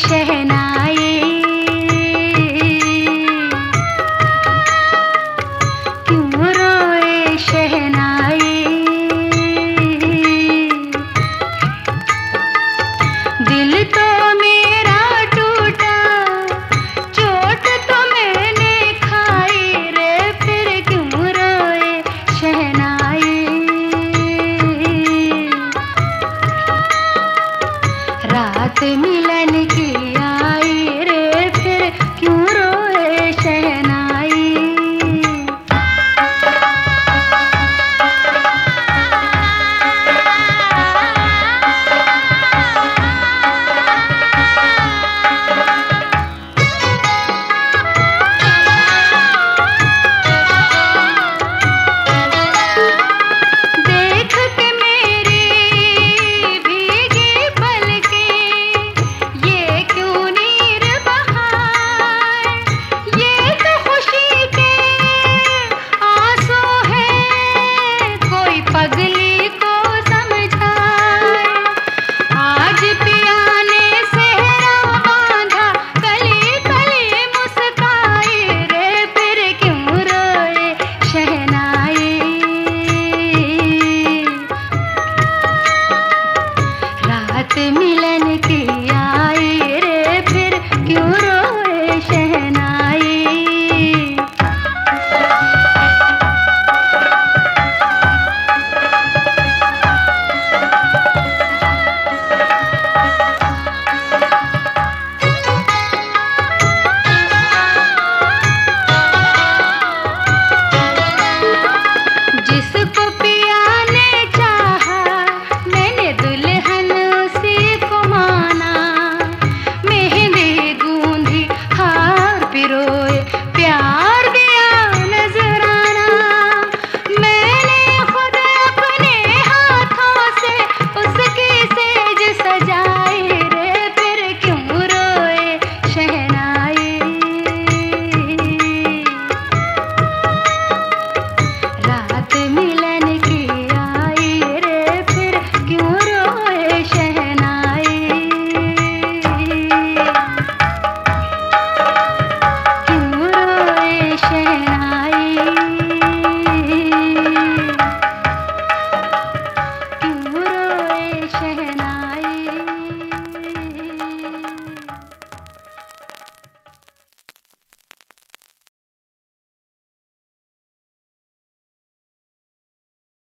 शहनाई, क्यों रोए शहनाई। दिल तो मेरा टूटा, चोट तो मैंने खाई रे, फिर क्यों रोए शहनाई। रात मिलन की आई रे, फिर क्यों रोए शहनाई। देख के मेरी भीगी पलकें, ये क्यों नीर बहाए। ये तो खुशी के आंसू हैं, कोई पगली को समझाए। आज पिया ने सेहरा बांधा, कली कली मुस्काई रे, फिर क्यों रोए शहनाई। रात मिलन की आई रे, फिर क्यों रोए शहनाई।